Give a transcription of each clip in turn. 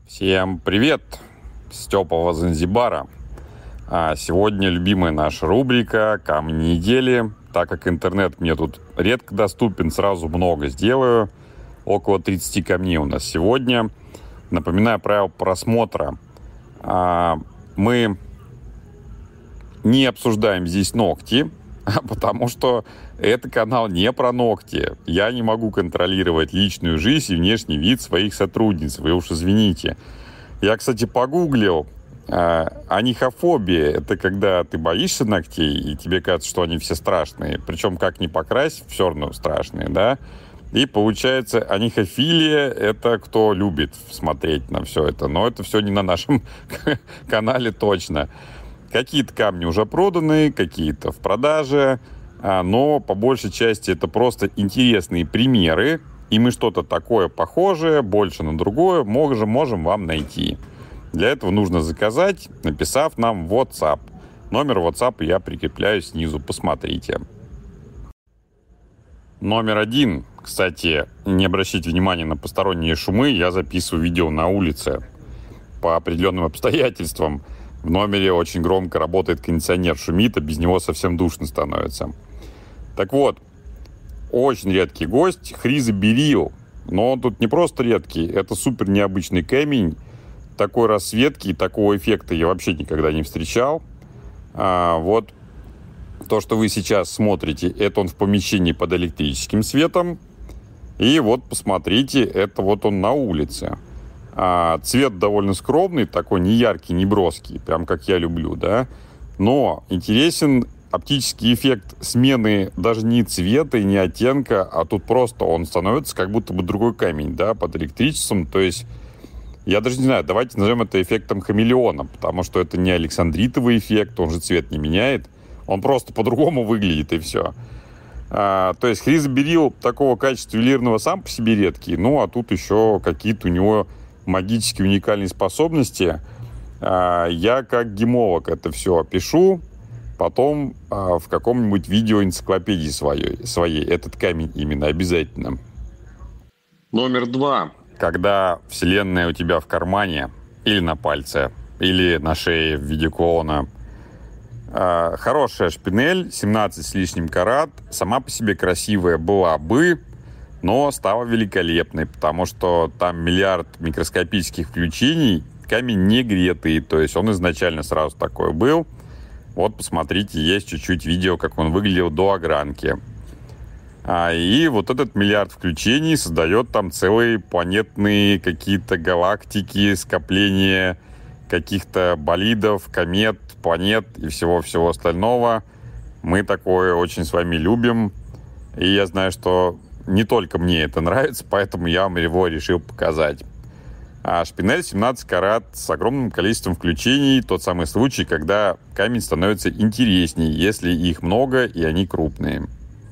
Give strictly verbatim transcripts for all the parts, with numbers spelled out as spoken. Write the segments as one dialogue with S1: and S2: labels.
S1: Всем привет с теплого Занзибара. А сегодня любимая наша рубрика «Камни недели». Так как интернет мне тут редко доступен, сразу много сделаю. Около тридцати камней у нас сегодня. Напоминаю правила просмотра. А, мы не обсуждаем здесь ногти, потому что это канал не про ногти. Я не могу контролировать личную жизнь и внешний вид своих сотрудниц. Вы уж извините. Я, кстати, погуглил. Э, анихофобия – это когда ты боишься ногтей, и тебе кажется, что они все страшные. Причем, как ни покрась, все равно страшные, да? И получается, анихофилия – это кто любит смотреть на все это. Но это все не на нашем канале точно. Какие-то камни уже проданы, какие-то в продаже, но по большей части это просто интересные примеры, и мы что-то такое похожее, больше на другое, можем, можем вам найти. Для этого нужно заказать, написав нам в WhatsApp. Номер WhatsApp я прикрепляю снизу, посмотрите. Номер один. Кстати, не обращайте внимания на посторонние шумы, я записываю видео на улице по определенным обстоятельствам. В номере очень громко работает кондиционер, шумит, а без него совсем душно становится. Так вот, очень редкий гость хризоберил. Но он тут не просто редкий, это супер необычный камень. Такой расцветки и такого эффекта я вообще никогда не встречал. А, вот то, что вы сейчас смотрите, это он в помещении под электрическим светом. И вот посмотрите, это вот он на улице. А, цвет довольно скромный, такой не яркий, не броский, прям как я люблю, да. Но интересен оптический эффект смены даже не цвета и не оттенка, а тут просто он становится как будто бы другой камень, да, под электричеством. То есть, я даже не знаю, давайте назовем это эффектом хамелеона, потому что это не александритовый эффект, он же цвет не меняет, он просто по-другому выглядит и все. А, то есть, хризоберил такого качества ювелирного сам по себе редкий, ну, а тут еще какие-то у него магические уникальные способности. А, я как гемолог это все опишу. Потом а, в каком-нибудь видео энциклопедии своей, своей этот камень именно обязательно. Номер два. Когда вселенная у тебя в кармане, или на пальце, или на шее в виде клоуна. А, хорошая шпинель, семнадцать с лишним карат. Сама по себе красивая была бы, но стала великолепной, потому что там миллиард микроскопических включений. Камень не гретый, то есть он изначально сразу такой был. Вот, посмотрите, есть чуть-чуть видео, как он выглядел до огранки. А, и вот этот миллиард включений создает там целые планетные какие-то галактики, скопления каких-то болидов, комет, планет и всего-всего остального. Мы такое очень с вами любим. И я знаю, что не только мне это нравится, поэтому я вам его решил показать. А шпинель семнадцать карат с огромным количеством включений. Тот самый случай, когда камень становится интереснее, если их много и они крупные.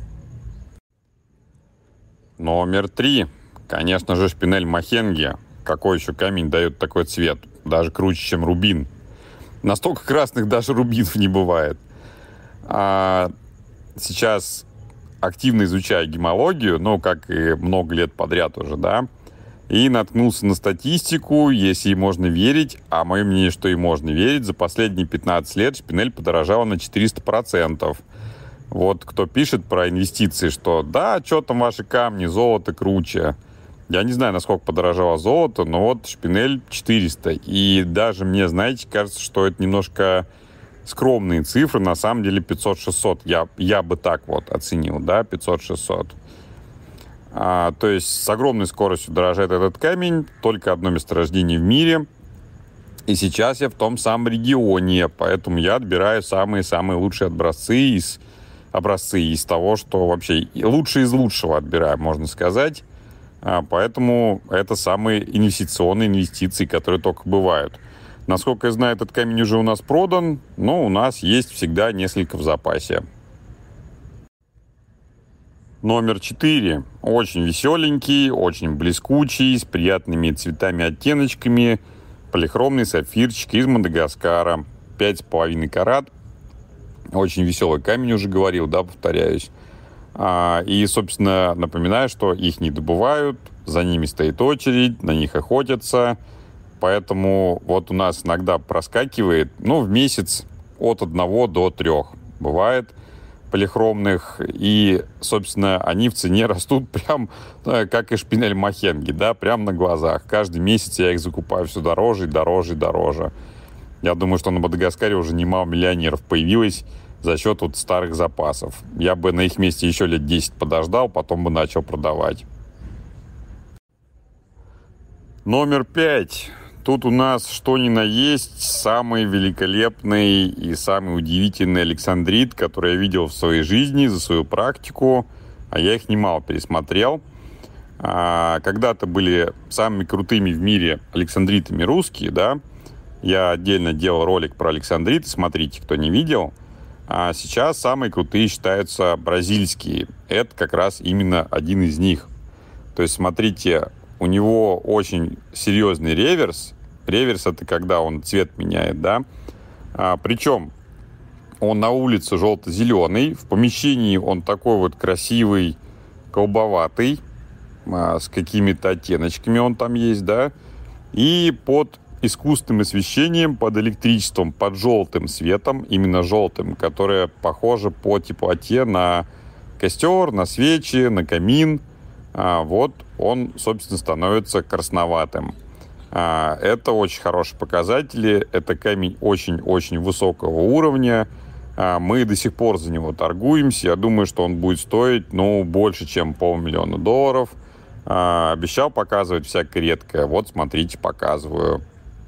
S1: Номер три. Конечно же, шпинель Махенги. Какой еще камень дает такой цвет? Даже круче, чем рубин. Настолько красных даже рубинов не бывает. А сейчас активно изучаю гемологию, ну, как и много лет подряд уже, да. И наткнулся на статистику, если ей можно верить, а мое мнение, что и можно верить, за последние пятнадцать лет шпинель подорожала на четыреста процентов. Вот кто пишет про инвестиции, что да, что там ваши камни, золото круче. Я не знаю, насколько подорожало золото, но вот шпинель четыреста. И даже мне, знаете, кажется, что это немножко скромные цифры, на самом деле пятьсот-шестьсот. Я, я бы так вот оценил, да, пятьсот-шестьсот. А, то есть с огромной скоростью дорожает этот камень, только одно месторождение в мире. И сейчас я в том самом регионе, поэтому я отбираю самые-самые лучшие образцы из, образцы из того, что вообще лучшие из лучшего отбираю, можно сказать. А, поэтому это самые инвестиционные инвестиции, которые только бывают. Насколько я знаю, этот камень уже у нас продан, но у нас есть всегда несколько в запасе. Номер четыре. Очень веселенький, очень блескучий, с приятными цветами, оттеночками. Полихромный сапфирчик из Мадагаскара. пять с половиной карат. Очень веселый камень, уже говорил, да, повторяюсь. А, и, собственно, напоминаю, что их не добывают, за ними стоит очередь, на них охотятся. Поэтому вот у нас иногда проскакивает, ну, в месяц от одного до трех бывает полихромных. И, собственно, они в цене растут прям как и шпинель махенги, да, прям на глазах. Каждый месяц я их закупаю все дороже и дороже и дороже. Я думаю, что на Мадагаскаре уже немало миллионеров появилось за счет вот старых запасов. Я бы на их месте еще лет десять подождал, потом бы начал продавать. Номер пять. Тут у нас что ни на есть самый великолепный и самый удивительный александрит, который я видел в своей жизни, за свою практику, а я их немало пересмотрел. А, когда-то были самыми крутыми в мире александритами русские, да. Я отдельно делал ролик про александриты, смотрите, кто не видел. А сейчас самые крутые считаются бразильские. Это как раз именно один из них. То есть, смотрите, у него очень серьезный реверс. Реверс — это когда он цвет меняет, да. А, причем он на улице желто-зеленый, в помещении он такой вот красивый, голубоватый, а, с какими-то оттеночками он там есть, да. И под искусственным освещением, под электричеством, под желтым светом, именно желтым, которое похоже по теплоте на костер, на свечи, на камин. А, вот он, собственно, становится красноватым. А, это очень хорошие показатели. Это камень очень-очень высокого уровня. А, мы до сих пор за него торгуемся. Я думаю, что он будет стоить, ну, больше, чем полмиллиона долларов. А, обещал показывать всякое редкое. Вот, смотрите, показываю.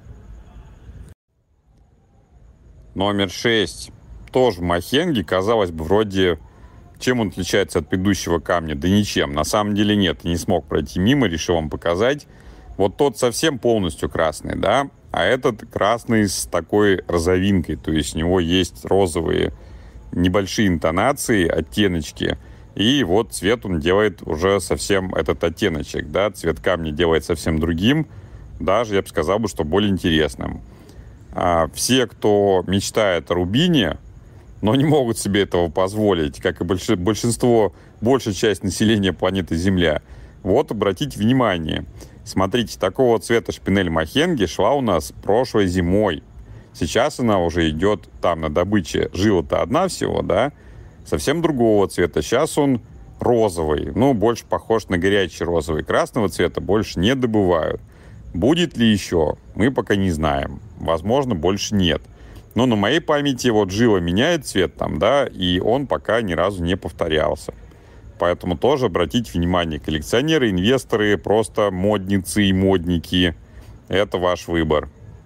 S1: Номер шесть. Тоже махенги. Казалось бы, вроде, чем он отличается от предыдущего камня? Да ничем. На самом деле нет. Я не смог пройти мимо, решил вам показать. Вот тот совсем полностью красный, да? А этот красный с такой розовинкой. То есть у него есть розовые небольшие интонации, оттеночки. И вот цвет он делает уже совсем этот оттеночек, да? Цвет камня делает совсем другим. Даже, я бы сказал, что более интересным. А все, кто мечтает о рубине, но не могут себе этого позволить, как и большинство, большая часть населения планеты Земля, вот обратите внимание. Смотрите, такого цвета шпинель махенги шла у нас прошлой зимой. Сейчас она уже идет там на добыче. Жила-то одна всего, да? Совсем другого цвета. Сейчас он розовый, ну, больше похож на горячий розовый. Красного цвета больше не добывают. Будет ли еще, мы пока не знаем. Возможно, больше нет. Но на моей памяти вот жила меняет цвет там, да, и он пока ни разу не повторялся. Поэтому тоже обратите внимание, коллекционеры, инвесторы, просто модницы и модники. Это ваш выбор.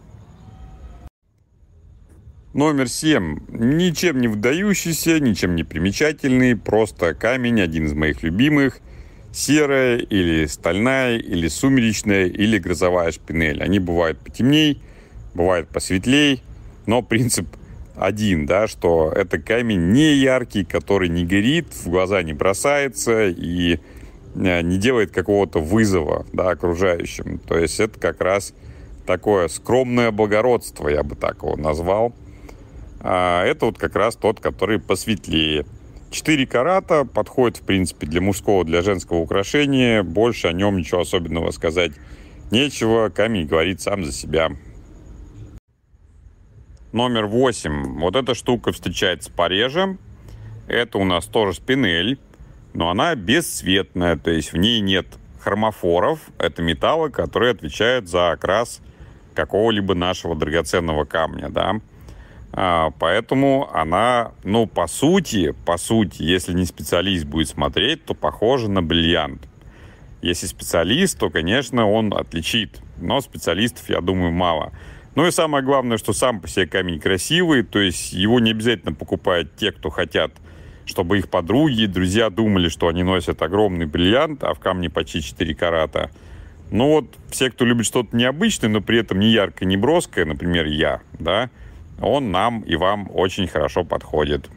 S1: Номер семь. Ничем не выдающийся, ничем не примечательный, просто камень, один из моих любимых. Серая или стальная, или сумеречная, или грозовая шпинель. Они бывают потемней, бывают посветлей, но принцип один, да, что это камень не яркий, который не горит, в глаза не бросается и не делает какого-то вызова, да, окружающим. То есть это как раз такое скромное благородство, я бы так его назвал. А это вот как раз тот, который посветлее. четыре карата подходит, в принципе, для мужского, для женского украшения. Больше о нем ничего особенного сказать нечего. Камень говорит сам за себя. Номер восемь. Вот эта штука встречается пореже. Это у нас тоже шпинель, но она бесцветная, то есть в ней нет хромофоров. Это металлы, которые отвечают за окрас какого-либо нашего драгоценного камня, да. А, поэтому она, ну, по сути, по сути, если не специалист будет смотреть, то похожа на бриллиант. Если специалист, то, конечно, он отличит. Но специалистов, я думаю, мало. Ну и самое главное, что сам по себе камень красивый, то есть его не обязательно покупают те, кто хотят, чтобы их подруги, друзья думали, что они носят огромный бриллиант, а в камне почти четыре карата. Ну вот все, кто любит что-то необычное, но при этом не яркое, не броское, например, я, да, он нам и вам очень хорошо подходит.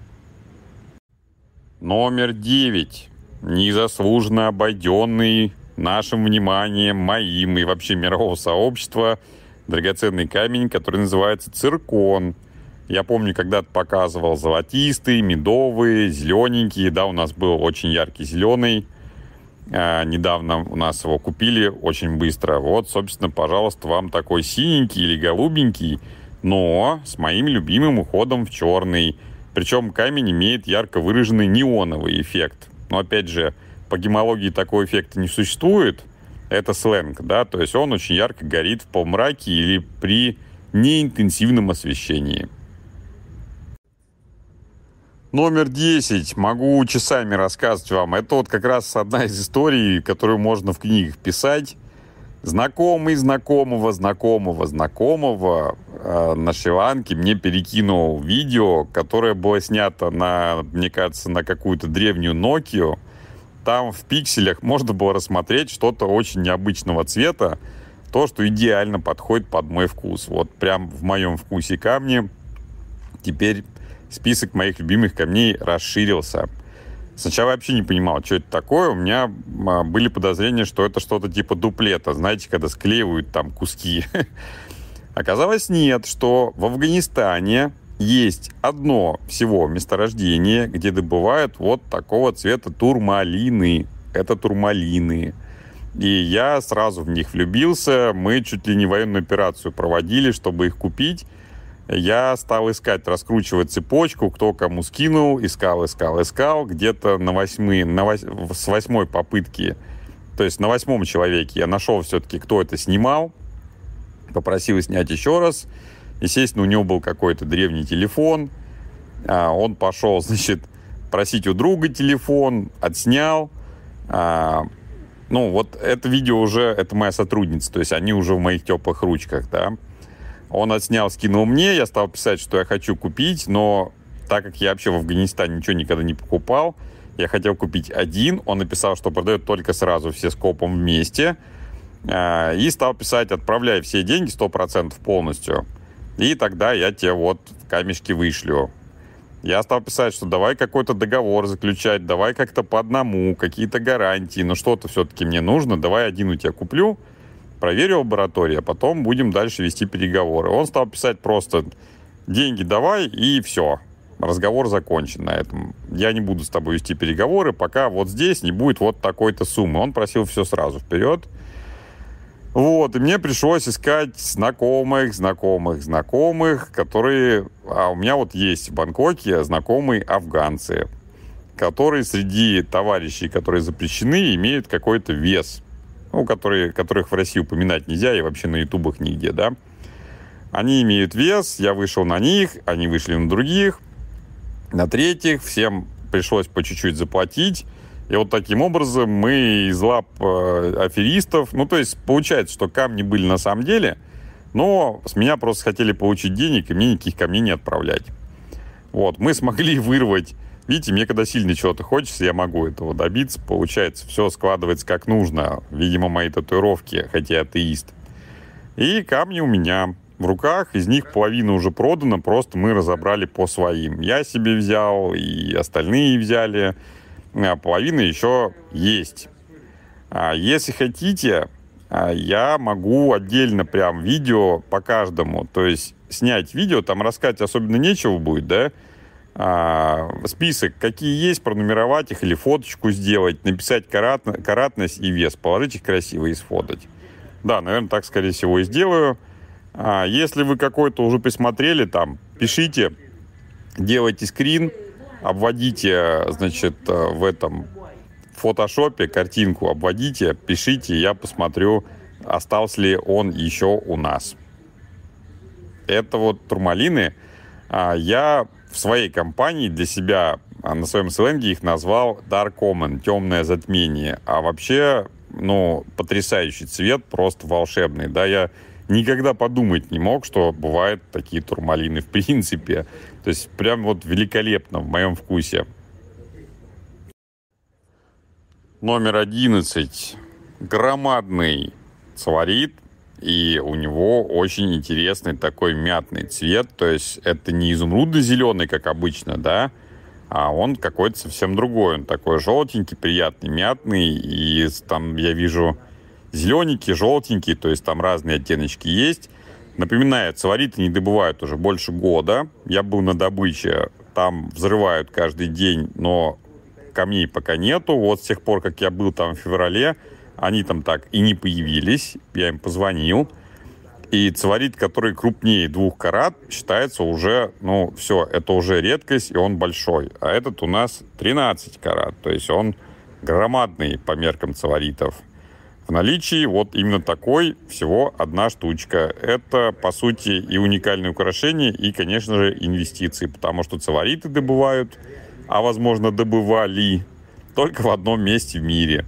S1: Номер девять. Незаслуженно обойденный нашим вниманием, моим и вообще мирового сообщества драгоценный камень, который называется циркон. Я помню, когда-то показывал золотистые, медовые, зелененькие. Да, у нас был очень яркий зеленый. А, недавно у нас его купили очень быстро. Вот, собственно, пожалуйста, вам такой синенький или голубенький, но с моим любимым уходом в черный. Причем камень имеет ярко выраженный неоновый эффект. Но, опять же, по гемологии такого эффекта не существует. Это сленг, да, то есть он очень ярко горит в полумраке или при неинтенсивном освещении. Номер десять. Могу часами рассказывать вам. Это вот как раз одна из историй, которую можно в книгах писать. Знакомый знакомого знакомого знакомого э, на Шри-Ланке мне перекинул видео, которое было снято на, мне кажется, на какую-то древнюю Nokia. Там в пикселях можно было рассмотреть что-то очень необычного цвета, то, что идеально подходит под мой вкус. Вот прям в моем вкусе камни. Теперь список моих любимых камней расширился. Сначала я вообще не понимал, что это такое. У меня были подозрения, что это что-то типа дуплета. Знаете, когда склеивают там куски. Оказалось, нет, что в Афганистане есть одно всего месторождение, где добывают вот такого цвета турмалины. Это турмалины. И я сразу в них влюбился. Мы чуть ли не военную операцию проводили, чтобы их купить. Я стал искать, раскручивать цепочку, кто кому скинул, искал, искал, искал. Где-то на восьми, на вось, с восьмой попытки, то есть на восьмом человеке я нашел все-таки, кто это снимал. Попросил снять еще раз. Естественно, у него был какой-то древний телефон. Он пошел, значит, просить у друга телефон, отснял. Ну, вот это видео уже, это моя сотрудница, то есть они уже в моих теплых ручках, да. Он отснял, скинул мне, я стал писать, что я хочу купить, но так как я вообще в Афганистане ничего никогда не покупал, я хотел купить один, он написал, что продает только сразу все с копом вместе, и стал писать, отправляй все деньги сто процентов полностью, и тогда я тебе вот камешки вышлю. Я стал писать, что давай какой-то договор заключать, давай как-то по одному, какие-то гарантии, но что-то все-таки мне нужно, давай один у тебя куплю, проверю лабораторию, а потом будем дальше вести переговоры. Он стал писать просто деньги давай и все. Разговор закончен на этом. Я не буду с тобой вести переговоры, пока вот здесь не будет вот такой-то суммы. Он просил все сразу вперед. Вот, и мне пришлось искать знакомых, знакомых, знакомых, которые... А у меня вот есть в Бангкоке знакомые афганцы, которые среди товарищей, которые запрещены, имеют какой-то вес. Ну, которые, которых в России упоминать нельзя и вообще на ютубах нигде, да. Они имеют вес, я вышел на них, они вышли на других, на третьих, всем пришлось по чуть-чуть заплатить. И вот таким образом мы из лап э, аферистов, ну, то есть получается, что камни были на самом деле, но с меня просто хотели получить денег, и мне никаких камней не отправлять. Вот, мы смогли вырвать. Видите, мне когда сильно чего-то хочется, я могу этого добиться. Получается, все складывается как нужно. Видимо, мои татуировки, хотя я атеист. И камни у меня в руках. Из них половина уже продана, просто мы разобрали по своим. Я себе взял, и остальные взяли. А половина еще есть. А если хотите, я могу отдельно прям видео по каждому. То есть снять видео, там рассказать особенно нечего будет, да? А, список, какие есть, пронумеровать их или фоточку сделать, написать карат, каратность и вес, положить их красиво и сфотать. Да, наверное, так, скорее всего, и сделаю. А, если вы какой-то уже присмотрели, там, пишите, делайте скрин, обводите, значит, в этом фотошопе картинку, обводите, пишите, я посмотрю, остался ли он еще у нас. Это вот турмалины. А, я в своей компании для себя, на своем сленге их назвал Dark Omen, темное затмение. А вообще, ну, потрясающий цвет, просто волшебный. Да, я никогда подумать не мог, что бывают такие турмалины в принципе. То есть прям вот великолепно в моем вкусе. Номер одиннадцать. Громадный цварит. И у него очень интересный такой мятный цвет. То есть это не изумрудно-зеленый, как обычно, да, а он какой-то совсем другой. Он такой желтенький, приятный, мятный. И там я вижу зелененький, желтенький, то есть там разные оттеночки есть. Напоминаю, цвариты не добывают уже больше года. Я был на добыче, там взрывают каждый день, но камней пока нету. Вот с тех пор, как я был там в феврале, они там так и не появились. Я им позвонил. И цеварит, который крупнее двух карат, считается уже, ну, все, это уже редкость, и он большой. А этот у нас тринадцать карат, то есть он громадный по меркам цеваритов. В наличии вот именно такой всего одна штучка. Это, по сути, и уникальное украшение, и, конечно же, инвестиции, потому что цевариты добывают, а, возможно, добывали только в одном месте в мире.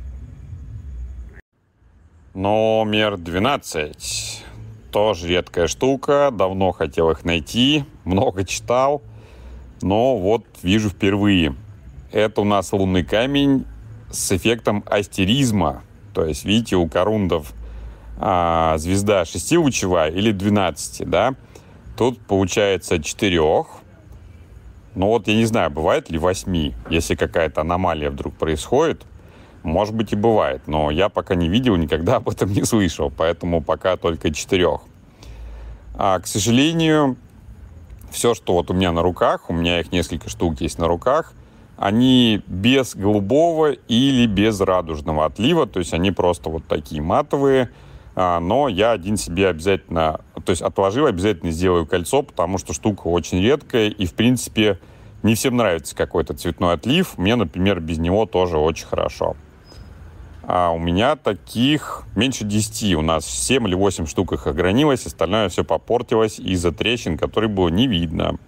S1: Номер двенадцать. Тоже редкая штука, давно хотел их найти, много читал, но вот вижу впервые. Это у нас лунный камень с эффектом астеризма. То есть, видите, у корундов а, звезда шестилучевая или двенадцати, да? Тут получается четырех. Ну вот я не знаю, бывает ли восьми, если какая-то аномалия вдруг происходит. Может быть и бывает, но я пока не видел, никогда об этом не слышал, поэтому пока только четырех. А, к сожалению, все, что вот у меня на руках, у меня их несколько штук есть на руках, они без голубого или без радужного отлива, то есть они просто вот такие матовые, а, но я один себе обязательно, то есть отложил, обязательно сделаю кольцо, потому что штука очень редкая и, в принципе, не всем нравится какой-то цветной отлив. Мне, например, без него тоже очень хорошо. А у меня таких меньше десяти. У нас семь или восемь штук их огранилось. Остальное все попортилось из-за трещин, которые было не видно.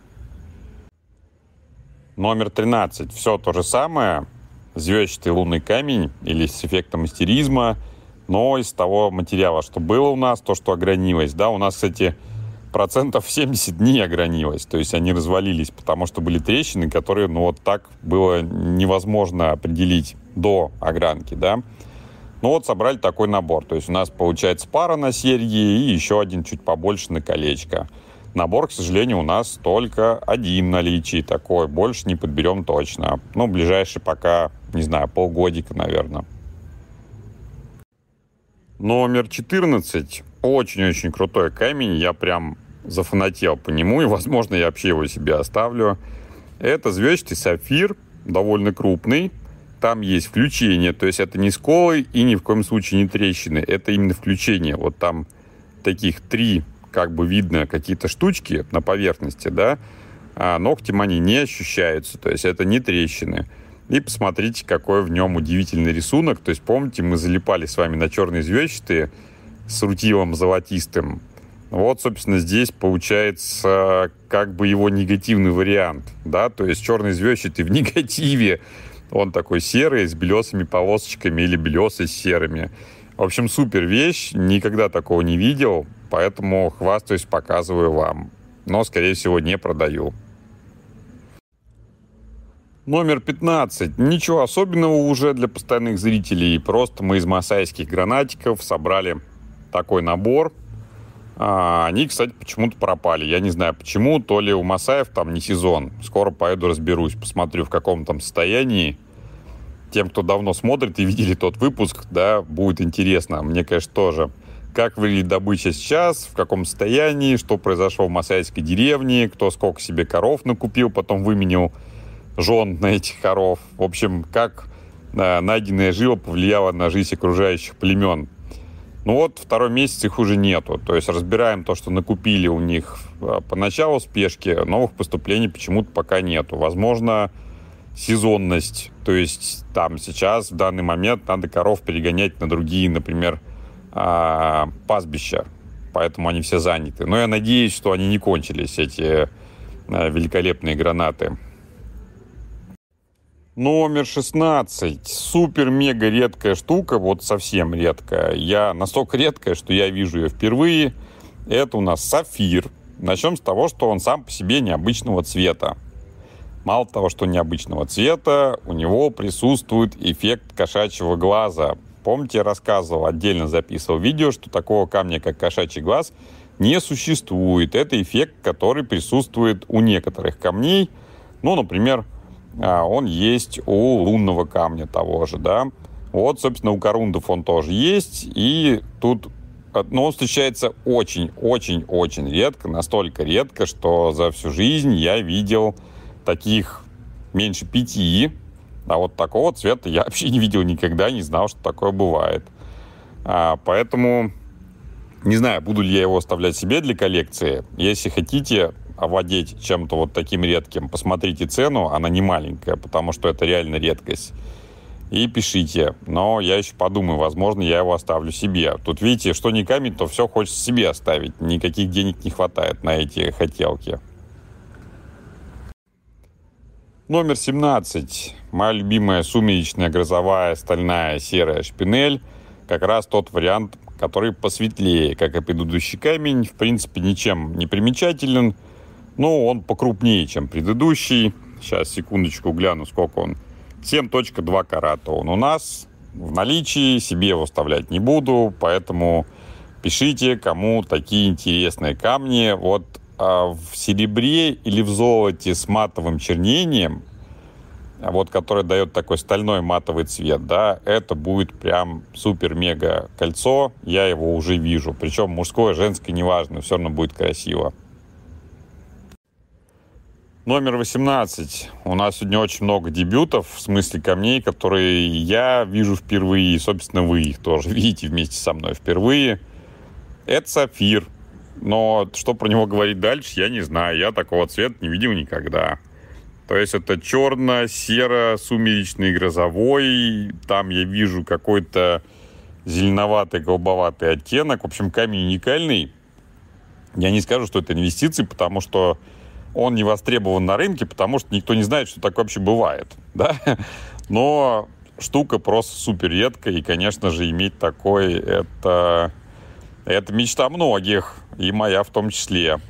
S1: Номер тринадцать. Все то же самое. Звездчатый лунный камень или с эффектом астеризма. Но из того материала, что было у нас, то, что огранилось. Да, у нас, кстати, процентов семьдесят дней огранилось. То есть они развалились, потому что были трещины, которые, ну, вот так было невозможно определить до огранки, да. Ну вот собрали такой набор. То есть у нас получается пара на серьги и еще один чуть побольше на колечко. Набор, к сожалению, у нас только один в наличии такой. Больше не подберем точно. Ну, ближайший пока, не знаю, полгодика, наверное. Номер четырнадцать. Очень-очень крутой камень. Я прям зафанател по нему. И, возможно, я вообще его себе оставлю. Это звездчатый сапфир. Довольно крупный. Там есть включение, то есть это не сколы и ни в коем случае не трещины. Это именно включение. Вот там таких три, как бы видно, какие-то штучки на поверхности, да, а ногтем они не ощущаются, то есть это не трещины. И посмотрите, какой в нем удивительный рисунок. То есть помните, мы залипали с вами на черные звездчатые с рутилом золотистым. Вот, собственно, здесь получается как бы его негативный вариант, да, то есть черный звездчатый в негативе. Он такой серый, с белесыми полосочками или белесый с серыми. В общем, супер вещь. Никогда такого не видел, поэтому хвастаюсь, показываю вам. Но, скорее всего, не продаю. Номер пятнадцать. Ничего особенного уже для постоянных зрителей. Просто мы из масайских гранатиков собрали такой набор. А, они, кстати, почему-то пропали. Я не знаю почему, то ли у масаев там не сезон. Скоро поеду разберусь, посмотрю, в каком там состоянии. Тем, кто давно смотрит и видели тот выпуск, да, будет интересно. Мне, конечно, тоже. Как выглядит добыча сейчас, в каком состоянии, что произошло в масайской деревне, кто сколько себе коров накупил, потом выменил жен на этих коров. В общем, как э, найденная жила повлияла на жизнь окружающих племен. Ну вот, второй месяц их уже нету. То есть разбираем то, что накупили у них поначалу в спешке. Новых поступлений почему-то пока нету. Возможно, сезонность. То есть там сейчас, в данный момент, надо коров перегонять на другие, например, пастбища. Поэтому они все заняты. Но я надеюсь, что они не кончились, эти великолепные гранаты. Номер шестнадцать. Супер-мега редкая штука, вот совсем редкая. Я настолько редкая, что я вижу ее впервые. Это у нас сапфир. Начнем с того, что он сам по себе необычного цвета. Мало того, что необычного цвета, у него присутствует эффект кошачьего глаза. Помните, я рассказывал, отдельно записывал видео, что такого камня, как кошачий глаз, не существует. Это эффект, который присутствует у некоторых камней. Ну, например, он есть у лунного камня того же, да. Вот, собственно, у корундов он тоже есть. И тут, ну, он встречается очень-очень-очень редко. Настолько редко, что за всю жизнь я видел таких меньше пяти. А вот такого цвета я вообще не видел никогда, не знал, что такое бывает. А, поэтому не знаю, буду ли я его оставлять себе для коллекции. Если хотите овладеть чем-то вот таким редким, посмотрите цену, она не маленькая, потому что это реально редкость. И пишите. Но я еще подумаю, возможно, я его оставлю себе. Тут, видите, что не камень, то все хочется себе оставить. Никаких денег не хватает на эти хотелки. Номер семнадцать. Моя любимая сумеречная грозовая стальная серая шпинель. Как раз тот вариант, который посветлее, как и предыдущий камень. В принципе, ничем не примечателен. Но он покрупнее, чем предыдущий. Сейчас, секундочку, гляну, сколько он. семь целых два карата он у нас в наличии. Себе его вставлять не буду. Поэтому пишите, кому такие интересные камни. Вот а в серебре или в золоте с матовым чернением, вот, который дает такой стальной матовый цвет, да, это будет прям супер-мега кольцо. Я его уже вижу. Причем мужское, женское, неважно, все равно будет красиво. Номер восемнадцать. У нас сегодня очень много дебютов, в смысле камней, которые я вижу впервые, и, собственно, вы их тоже видите вместе со мной впервые. Это сапфир. Но что про него говорить дальше, я не знаю. Я такого цвета не видел никогда. То есть это черно-серо-сумеречный грозовой. Там я вижу какой-то зеленоватый, голубоватый оттенок. В общем, камень уникальный. Я не скажу, что это инвестиции, потому что он не востребован на рынке, потому что никто не знает, что такое вообще бывает. Да? Но штука просто супер редкая. И, конечно же, иметь такой, это, это мечта многих. И моя в том числе.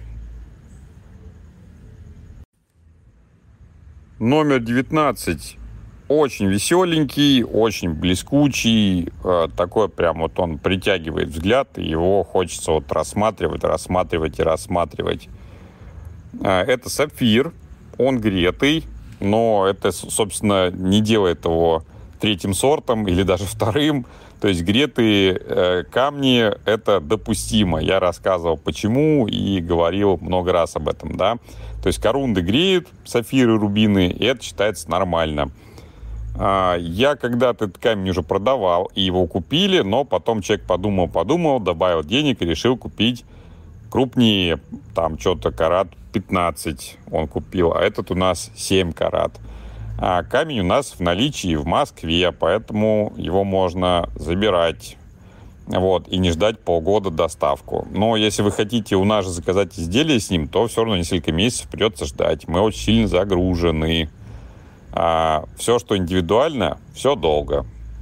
S1: Номер девятнадцать. Очень веселенький, очень блескучий. Такой прям вот он притягивает взгляд. И его хочется вот рассматривать, рассматривать и рассматривать. Это сапфир. Он гретый. Но это, собственно, не делает его третьим сортом или даже вторым. То есть гретые э, камни – это допустимо. Я рассказывал, почему, и говорил много раз об этом, да. То есть корунды греют, сапфиры, рубины, и это считается нормально. А, я когда-то этот камень уже продавал, и его купили, но потом человек подумал-подумал, добавил денег и решил купить крупнее. Там что-то карат пятнадцать он купил, а этот у нас семь карат. А камень у нас в наличии в Москве, поэтому его можно забирать, вот, и не ждать полгода доставку. Но если вы хотите у нас же заказать изделие с ним, то все равно несколько месяцев придется ждать. Мы очень сильно загружены. А все, что индивидуально, все долго.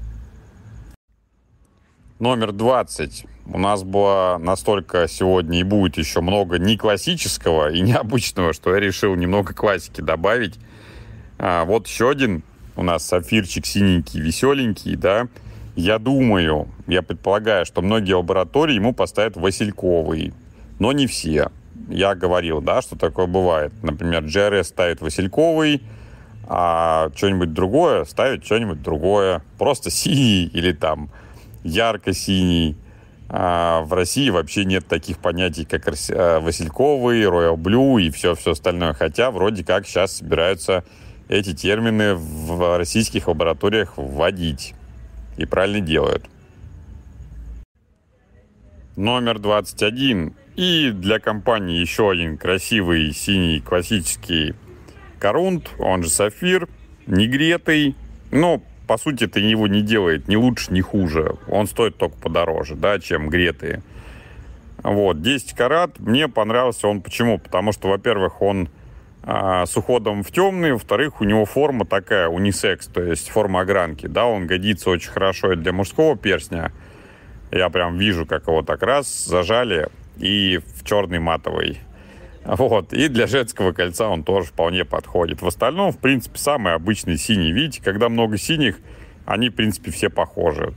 S1: Номер двадцать. У нас было настолько сегодня и будет еще много не классического и необычного, что я решил немного классики добавить. А, вот еще один у нас сапфирчик синенький, веселенький, да. Я думаю, я предполагаю, что многие лаборатории ему поставят васильковый, но не все. Я говорил, да, что такое бывает. Например, джи ар эс ставит васильковый, а что-нибудь другое ставит что-нибудь другое. Просто синий или там ярко-синий. А в России вообще нет таких понятий, как васильковый, Royal Blue и все-все остальное. Хотя вроде как сейчас собираются эти термины в российских лабораториях вводить. И правильно делают. Номер двадцать один. И для компании еще один красивый синий классический корунд, он же сапфир, негретый. Но, по сути, это его не делает ни лучше, ни хуже. Он стоит только подороже, да, чем гретые. Вот, десять карат. Мне понравился он почему? Потому что, во-первых, он с уходом в темный, во-вторых, у него форма такая унисекс, то есть форма огранки, да, он годится очень хорошо и для мужского перстня. Я прям вижу, как его так раз зажали, и в черный матовый. Вот, и для женского кольца он тоже вполне подходит. В остальном, в принципе, самый обычный синий. Видите, когда много синих, они, в принципе, все похожи.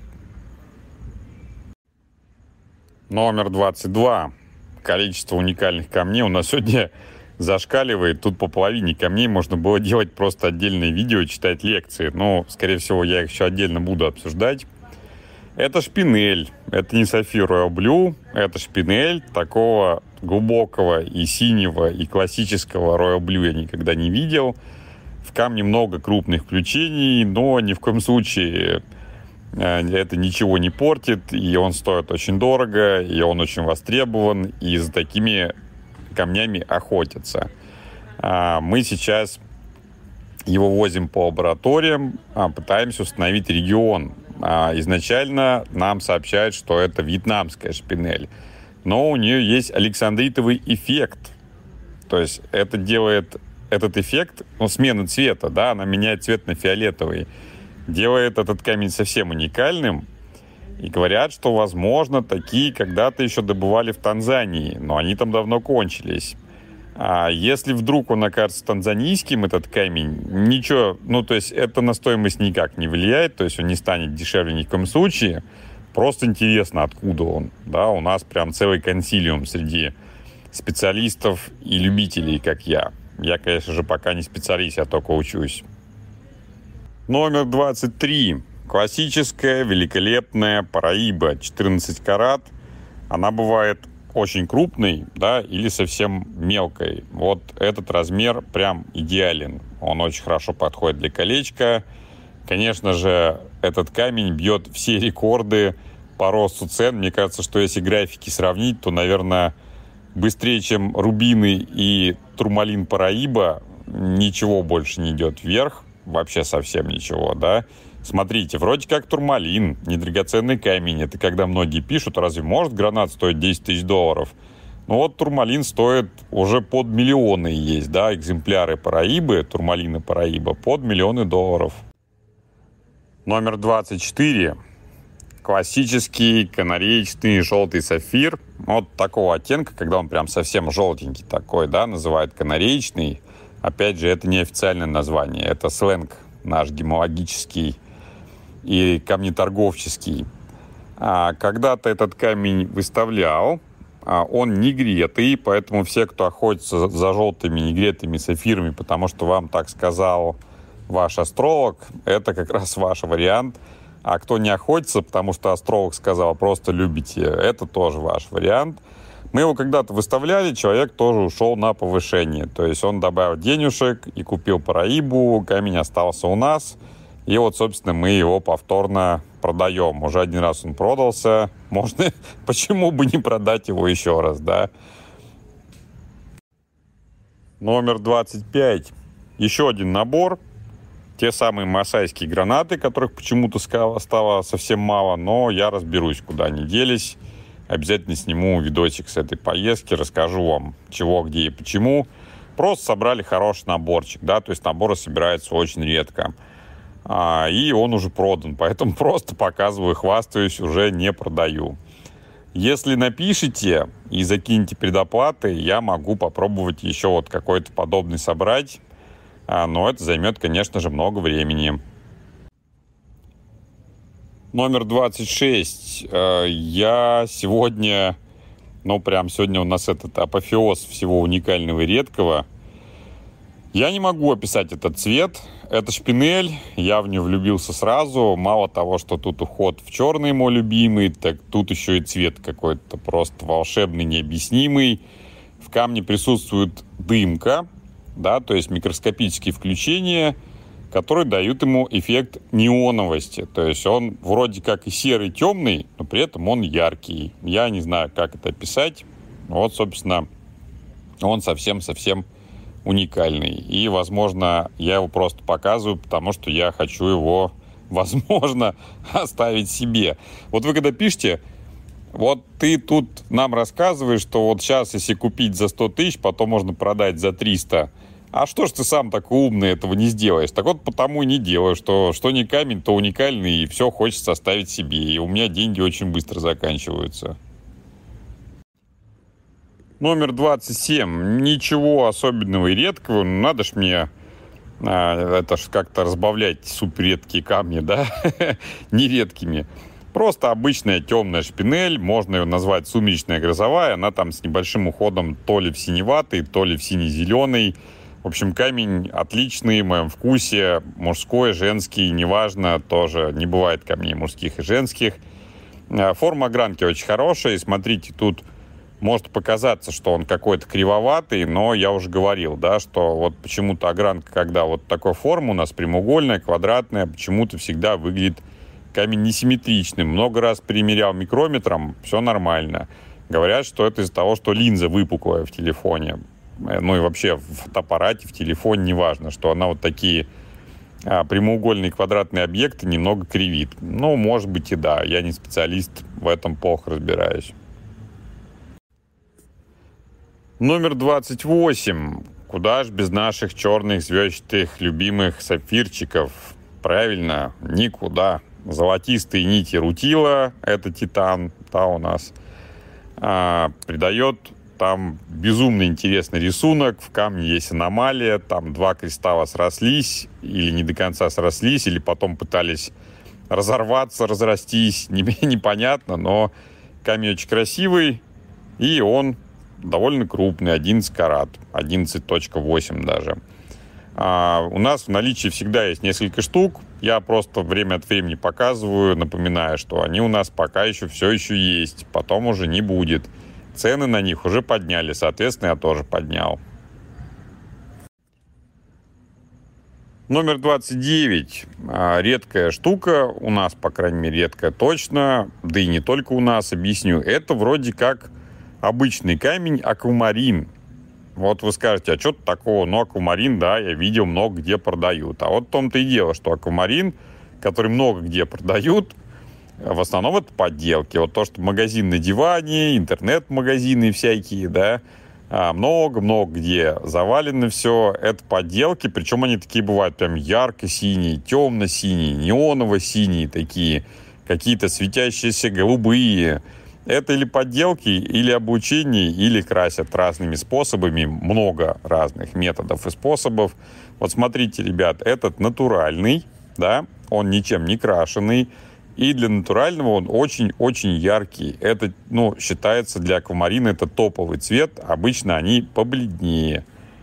S1: Номер двадцать два. Количество уникальных камней у нас сегодня зашкаливает. Тут по половине камней можно было делать просто отдельное видео, читать лекции. Но, скорее всего, я их еще отдельно буду обсуждать. Это шпинель. Это не сапфир Royal Blue. Это шпинель. Такого глубокого и синего, и классического Royal Blue я никогда не видел. В камне много крупных включений, но ни в коем случае это ничего не портит, и он стоит очень дорого, и он очень востребован, и за такими камнями охотятся. Мы сейчас его возим по лабораториям, пытаемся установить регион. Изначально нам сообщают, что это вьетнамская шпинель, но у нее есть александритовый эффект. То есть это делает этот эффект, ну, смены цвета, да, она меняет цвет на фиолетовый, делает этот камень совсем уникальным. И говорят, что, возможно, такие когда-то еще добывали в Танзании, но они там давно кончились. А если вдруг он окажется танзанийским, этот камень, ничего, ну, то есть это на стоимость никак не влияет, то есть он не станет дешевле ни в коем случае. Просто интересно, откуда он, да, у нас прям целый консилиум среди специалистов и любителей, как я. Я, конечно же, пока не специалист, я только учусь. Номер двадцать три. Классическая, великолепная параиба, четырнадцать карат. Она бывает очень крупной, да, или совсем мелкой. Вот этот размер прям идеален. Он очень хорошо подходит для колечка. Конечно же, этот камень бьет все рекорды по росту цен. Мне кажется, что если графики сравнить, то, наверное, быстрее, чем рубины и турмалин параиба, ничего больше не идет вверх. Вообще совсем ничего, да. Смотрите, вроде как турмалин, недрагоценный камень. Это когда многие пишут, разве может гранат стоить десять тысяч долларов? Ну вот турмалин стоит уже под миллионы есть, да, экземпляры параибы, турмалина параиба под миллионы долларов. Номер двадцать четыре. Классический канареечный желтый сапфир. Вот такого оттенка, когда он прям совсем желтенький такой, да, называют канареечный. Опять же, это не официальное название, это сленг наш гемологический и камнеторговческий. А, когда-то этот камень выставлял, а, он негретый, поэтому все, кто охотится за желтыми негретыми сапфирами, потому что вам так сказал ваш астролог, это как раз ваш вариант. А кто не охотится, потому что астролог сказал, просто любите, это тоже ваш вариант. Мы его когда-то выставляли, человек тоже ушел на повышение. То есть он добавил денежек и купил параибу, камень остался у нас. И вот, собственно, мы его повторно продаем. Уже один раз он продался. Можно, почему бы не продать его еще раз, да? Номер двадцать пять. Еще один набор. Те самые масайские гранаты, которых почему-то стало совсем мало, но я разберусь, куда они делись. Обязательно сниму видосик с этой поездки, расскажу вам, чего, где и почему. Просто собрали хороший наборчик, да, то есть наборы собираются очень редко. А, и он уже продан, поэтому просто показываю, хвастаюсь, уже не продаю. Если напишите и закинете предоплаты, я могу попробовать еще вот какой-то подобный собрать. А, но это займет, конечно же, много времени. Номер двадцать шесть. Я сегодня, ну прям сегодня у нас этот апофеоз всего уникального и редкого. Я не могу описать этот цвет. Это шпинель, я в нее влюбился сразу. Мало того, что тут уход в черный мой любимый, так тут еще и цвет какой-то просто волшебный, необъяснимый. В камне присутствует дымка, да, то есть микроскопические включения, которые дают ему эффект неоновости. То есть он вроде как и серый, темный, но при этом он яркий. Я не знаю, как это описать. Вот, собственно, он совсем-совсем уникальный. И, возможно, я его просто показываю, потому что я хочу его, возможно, оставить себе. Вот вы когда пишете, вот ты тут нам рассказываешь, что вот сейчас, если купить за сто тысяч, потом можно продать за триста. А что ж ты сам такой умный этого не сделаешь? Так вот потому и не делаю, что что не камень, то уникальный, и все хочется оставить себе. И у меня деньги очень быстро заканчиваются. Номер двадцать семь. Ничего особенного и редкого. Надо ж мне а, это ж как-то разбавлять суперредкие камни, да? Нередкими. Просто обычная темная шпинель. Можно ее назвать сумеречная грозовая. Она там с небольшим уходом то ли в синеватый, то ли в сине-зеленый. В общем, камень отличный, в моем вкусе, мужской, женский, неважно, тоже не бывает камней мужских и женских. Форма огранки очень хорошая, и смотрите, тут Может показаться, что он какой-то кривоватый, но я уже говорил, да, что вот почему-то огранка, когда вот такой формы у нас прямоугольная, квадратная, почему-то всегда выглядит камень несимметричным. Много раз примерял микрометром, все нормально. Говорят, что это из-за того, что линза выпуклая в телефоне. Ну и вообще в фотоаппарате, в телефоне, неважно, что она вот такие а, прямоугольные квадратные объекты немного кривит. Ну, может быть и да, я не специалист, в этом плохо разбираюсь. Номер двадцать восемь. Куда ж без наших черных звездчатых любимых сапфирчиков? Правильно, никуда. Золотистые нити рутила, это титан, да, у нас, а, придает там безумно интересный рисунок. В камне есть аномалия, там два кристалла срослись, или не до конца срослись, или потом пытались разорваться, разрастись, непонятно, но камень очень красивый, и он довольно крупный, одиннадцать карат, одиннадцать целых восемь даже. А у нас в наличии всегда есть несколько штук. Я просто время от времени показываю, напоминаю, что они у нас пока еще все еще есть, потом уже не будет. Цены на них уже подняли, соответственно, я тоже поднял. Номер двадцать девять. Редкая штука, у нас, по крайней мере, редкая точно, да и не только у нас, объясню. Это вроде как обычный камень аквамарин. Вот вы скажете, а что-то такого? Ну, аквамарин, да, я видел, много где продают. А вот в том-то и дело, что аквамарин, который много где продают, в основном это подделки. Вот то, что магазин на диване, интернет-магазины всякие, да, много-много где завалено все, это подделки. Причем они такие бывают прям ярко-синие, темно-синие, неоново-синие такие, какие-то светящиеся голубые. Это или подделки, или обучение, или красят разными способами. Много разных методов и способов. Вот смотрите, ребят, этот натуральный, да, он ничем не крашеный. И для натурального он очень-очень яркий. Это, ну, считается для аквамарина это топовый цвет. Обычно они побледнее.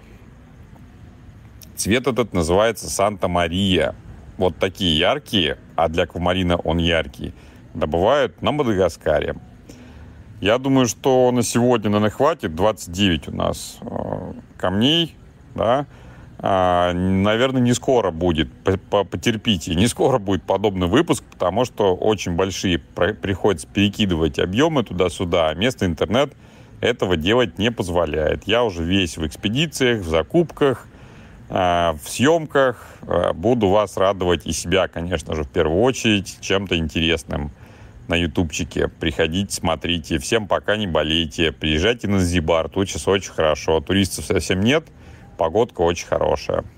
S1: Цвет этот называется Санта-Мария. Вот такие яркие, а для аквамарина он яркий, добывают на Мадагаскаре. Я думаю, что на сегодня, наверное, хватит. двадцать девять у нас э, камней, да. А, наверное, не скоро будет, потерпите, не скоро будет подобный выпуск, потому что очень большие приходится перекидывать объемы туда-сюда, а местный интернет этого делать не позволяет. Я уже весь в экспедициях, в закупках, в съемках. Буду вас радовать и себя, конечно же, в первую очередь, чем-то интересным на ютубчике. Приходите, смотрите. Всем пока, не болейте. Приезжайте на Занзибар, тут сейчас очень хорошо. Туристов совсем нет, погодка очень хорошая.